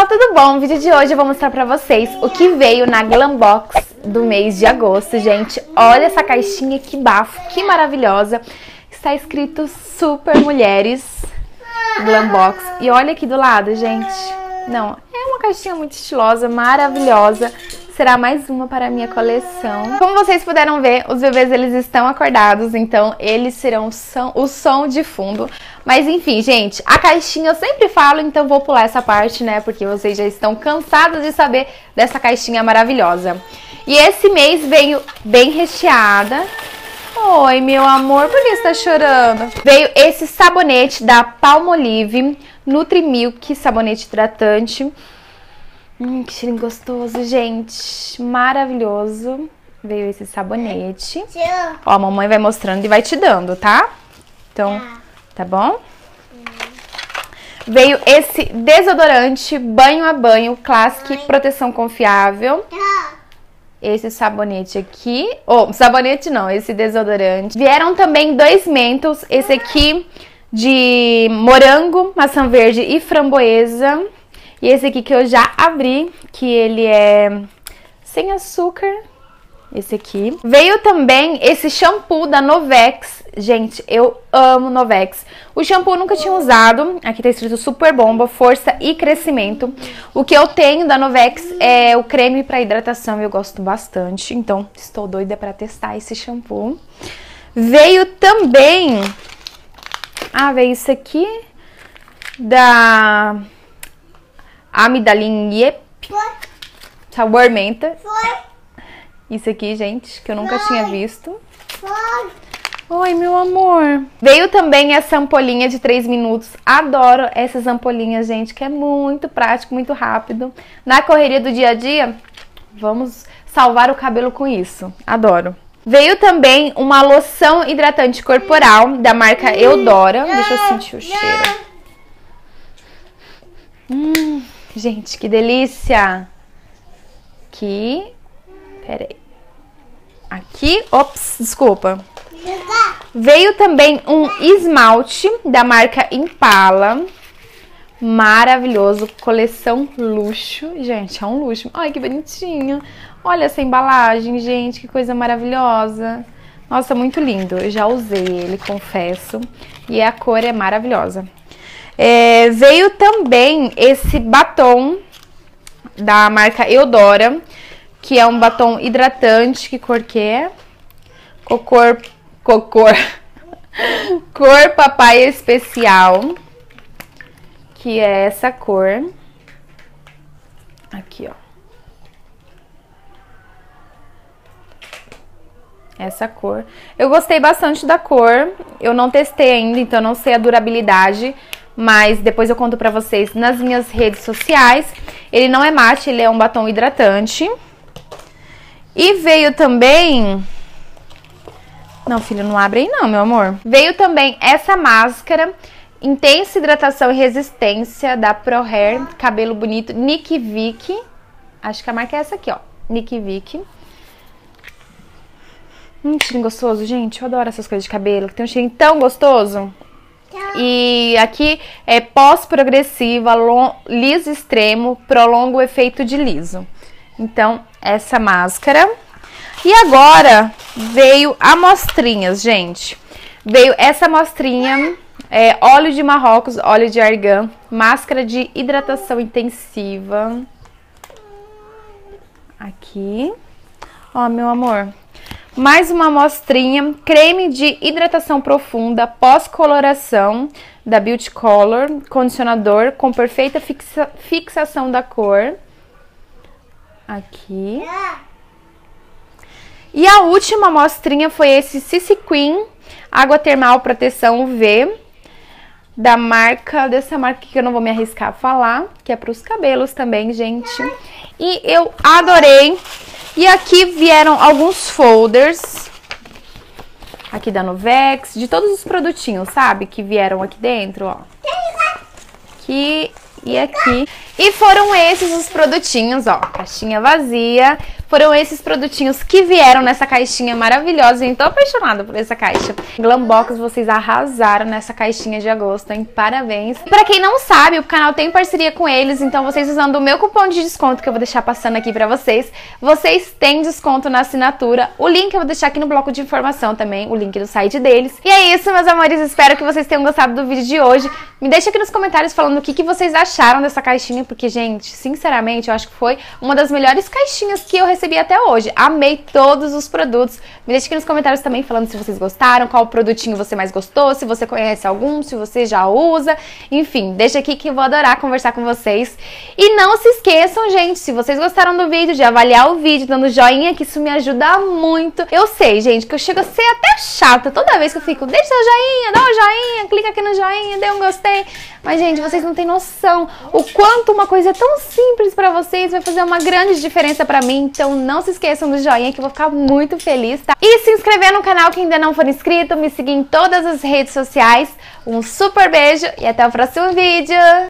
pessoal, tudo bom? No vídeo de hoje eu vou mostrar pra vocês o que veio na Glambox do mês de agosto, gente. Olha essa caixinha, que bafo, que maravilhosa. Está escrito Super Mulheres Glambox. E olha aqui do lado, gente. Não, é uma caixinha muito estilosa, maravilhosa. Será mais uma para a minha coleção. Como vocês puderam ver, os bebês eles estão acordados, então eles serão o som de fundo. Mas enfim, gente, a caixinha eu sempre falo, então vou pular essa parte, né? Porque vocês já estão cansados de saber dessa caixinha maravilhosa. E esse mês veio bem recheada. Oi, meu amor, por que você tá chorando? Veio esse sabonete da Palmolive, Nutrimilk, sabonete hidratante. Que cheirinho gostoso, gente. Maravilhoso. Veio esse sabonete. Ó, a mamãe vai mostrando e vai te dando, tá? Então, tá bom? Veio esse desodorante banho a banho, Classic Proteção Confiável. Esse sabonete aqui. Sabonete não, esse desodorante. Vieram também 2 mentos. Esse aqui de morango, maçã verde e framboesa. E esse aqui que eu já abri, que ele é sem açúcar. Esse aqui. Veio também esse shampoo da Novex. Gente, eu amo Novex. O shampoo eu nunca tinha usado. Aqui tá escrito Super Bomba, Força e Crescimento. O que eu tenho da Novex é o creme para hidratação. Eu gosto bastante. Então, estou doida para testar esse shampoo. Veio também... veio isso aqui da... Amidalin sabor menta. Isso aqui, gente, que eu nunca tinha visto. Oi, meu amor. Veio também essa ampolinha de 3 minutos. Adoro essas ampolinhas, gente, que é muito prático, muito rápido. Na correria do dia a dia, vamos salvar o cabelo com isso. Adoro. Veio também uma loção hidratante corporal da marca Eudora. Deixa eu sentir o cheiro. Gente, que delícia! Aqui, peraí. Aqui, ops, desculpa. Veio também um esmalte da marca Impala. Maravilhoso, coleção luxo. Gente, é um luxo. Ai, que bonitinho. Olha essa embalagem, gente, que coisa maravilhosa. Nossa, muito lindo. Eu já usei ele, confesso. E a cor é maravilhosa. Veio também esse batom da marca Eudora, que é um batom hidratante. Que cor que é? Cor Papaya Especial, que é essa cor. Aqui, ó. Essa cor. Eu gostei bastante da cor. Eu não testei ainda, então não sei a durabilidade. Mas depois eu conto pra vocês nas minhas redes sociais. Ele não é mate, ele é um batom hidratante. E veio também... Não, filho, não abre aí não, meu amor. Veio também essa máscara Intensa Hidratação e Resistência da Pro Hair, cabelo bonito, Nick Vick. Acho que a marca é essa aqui, ó, Nick Vick. Cheirinho gostoso, gente. Eu adoro essas coisas de cabelo, que tem um cheirinho tão gostoso. E aqui é pós-progressiva, liso extremo, prolonga o efeito de liso. Então, essa máscara. E agora veio amostrinhas, gente. Veio essa amostrinha, óleo de Marrocos, óleo de argan, máscara de hidratação intensiva. Aqui. Ó, meu amor. Mais uma amostrinha, creme de hidratação profunda, pós-coloração da Beauty Color, condicionador com perfeita fixação da cor. Aqui. E a última amostrinha foi esse CC Queen, água termal proteção UV, dessa marca que eu não vou me arriscar a falar, que é para os cabelos também, gente. E eu adorei. E aqui vieram alguns folders, aqui da Novex, de todos os produtinhos, sabe? Que vieram aqui dentro, ó. Aqui e aqui. E foram esses os produtinhos, ó, caixinha vazia. Foram esses produtinhos que vieram nessa caixinha maravilhosa, hein? Tô apaixonada por essa caixa. Glambox, vocês arrasaram nessa caixinha de agosto, hein? Parabéns. Pra quem não sabe, o canal tem parceria com eles, então vocês usando o meu cupom de desconto, que eu vou deixar passando aqui pra vocês, vocês têm desconto na assinatura. O link eu vou deixar aqui no bloco de informação também, o link do site deles. E é isso, meus amores, espero que vocês tenham gostado do vídeo de hoje. Me deixa aqui nos comentários falando o que vocês acharam dessa caixinha, porque, gente, sinceramente, eu acho que foi uma das melhores caixinhas que eu recebi até hoje. Amei todos os produtos. Me deixa aqui nos comentários também falando se vocês gostaram, qual produtinho você mais gostou, se você conhece algum, se você já usa. Enfim, deixa aqui que eu vou adorar conversar com vocês. E não se esqueçam, gente, se vocês gostaram do vídeo, de avaliar o vídeo, dando joinha, que isso me ajuda muito. Eu sei, gente, que eu chego a ser até chata toda vez que eu fico, deixa o joinha, dá um joinha, clica aqui no joinha, dê um gostei. Mas, gente, vocês não têm noção o quanto uma coisa tão simples pra vocês vai fazer uma grande diferença pra mim. Então não se esqueçam do joinha, que eu vou ficar muito feliz, tá? E se inscrever no canal que ainda não for inscrito, me seguir em todas as redes sociais. Um super beijo e até o próximo vídeo!